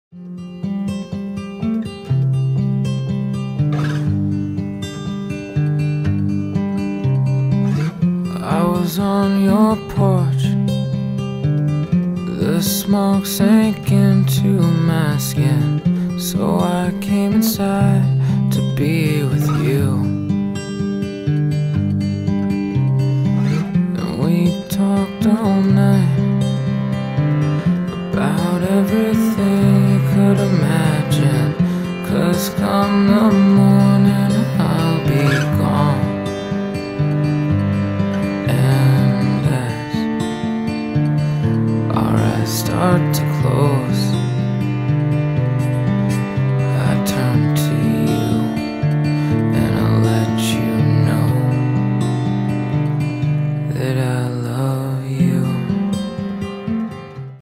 I was on your porch, the smoke sank into my skin, so I came inside to be with you. And we talked all night about everything you could imagine, 'cause come the morning I'll be gone. And as our eyes start to close, I turn